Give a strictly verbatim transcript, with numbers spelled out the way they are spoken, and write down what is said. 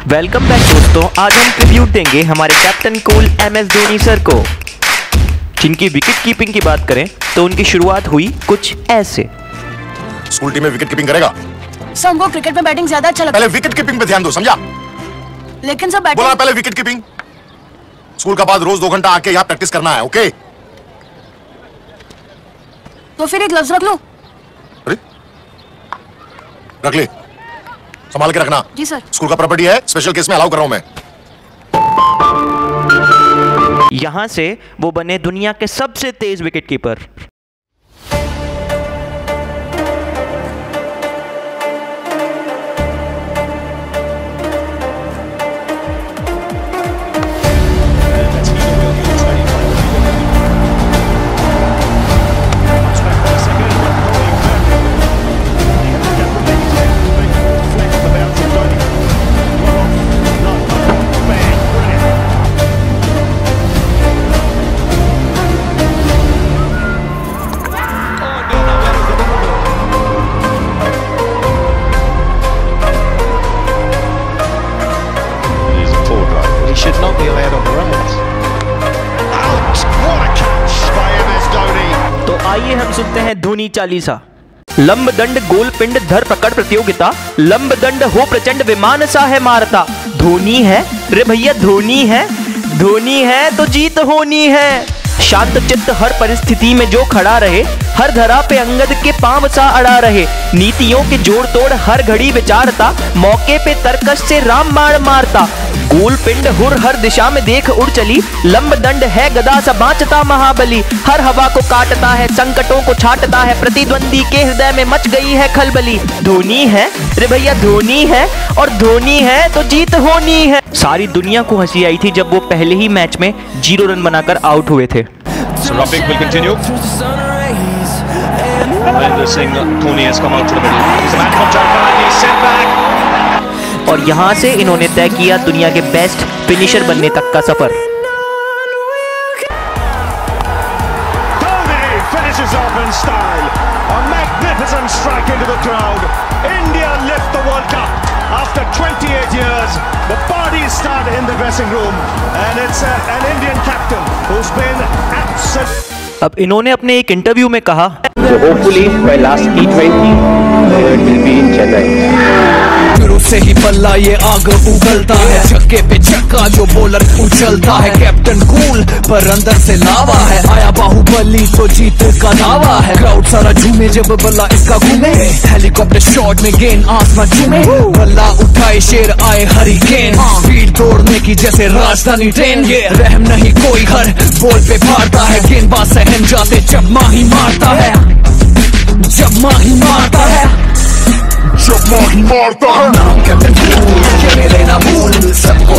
Welcome back दोस्तों, आज हम ट्रिब्यूट देंगे हमारे captain cool M S Dhoni sir को, जिनकी विकेट कीपिंग की बात करें तो उनकी शुरुआत हुई कुछ ऐसे। स्कूल टीम में विकेट कीपिंग करेगा? सर हमको क्रिकेट में बैटिंग ज्यादा अच्छा लगता है। पहले विकेट कीपिंग पे ध्यान दो, समझा? लेकिन सर बैटिंग बोला पहले विकेट कीपिंग। स्कूल का बाद रोज दो घंटा आके यहाँ प्रैक्टिस करना है, ओके? तो फिर एक ग्लव्स रख लो। अरे रख ले, संभाल के रखना। जी सर। स्कूल का प्रॉपर्टी है, स्पेशल केस में अलाउ कर रहा हूं मैं। यहां से वो बने दुनिया के सबसे तेज wicket keeper. Should not be allowed on the runs. Out! What a catch by M S Dhoni. तो आइए हम सुनते हैं धोनी चालीसा। लंब दंड गोल पिंड धर पकड़ प्रतियोगिता, लंब दंड हो प्रचंड विमान सा है मारता। धोनी है रे भैया, धोनी है, धोनी है तो जीत होनी है। शांत चित्त हर परिस्थिति में जो खड़ा रहे, हर धरा पे अंगद के पांव सा अड़ा रहे। नीतियों के जोड़ तोड़ हर घड़ी विचारता, मौके पे तरकश से राम बाण मारता। गोल पिंड हुर हर दिशा में देख उड़ चली, लंब दंड है गदा सा बाँचता महाबली। हर हवा को काटता है, संकटों को छाटता है, प्रतिद्वंदी के हृदय में मच गई है खलबली। धोनी है रे भैया, धोनी है, और धोनी है तो जीत होनी है। सारी दुनिया को हंसी आई थी जब वो पहले ही मैच में जीरो रन बनाकर आउट हुए थे। So Rafiq will continue. Mahendra Singh Dhoni has come out to the middle. He's a man contact and he's sent back. और यहाँ से इन्होंने तय किया दुनिया के बेस्ट फिनिशर बनने तक का सफर। Dhoni finishes off in style. A magnificent strike into the crowd. India lift the World Cup after twenty-eight years. The parties start in the dressing room, and it's a, an Indian captain who's been absolute. अब इन्होंने अपने एक interview में कहा, So hopefully my last T twenty uh, it will be in Chennai. शुरू से ही बल्ला ये आग उगलता है, छक्के पे छक्का जो बॉलर उछलता है। कैप्टन कूल पर अंदर से लावा है, आया बाहुबली तो जीत का दावा है। क्राउड सारा झूमे जब बल्ला इसका घूमे, हेलीकॉप्टर शॉट में गेंद आसमां चूमे। बल्ला उठाए शेर आए हरिकेन, स्पीड दौड़ने की जैसे राजधानी ट्रेन। ये रहम नहीं कोई हर बॉल पे मारता है, गेंदबाज सहम जाते जब माही मारता है, जब माही मारता है, जब माही मारता है। नाम कैप्टन कूल, ये मेरे ना भूल, सब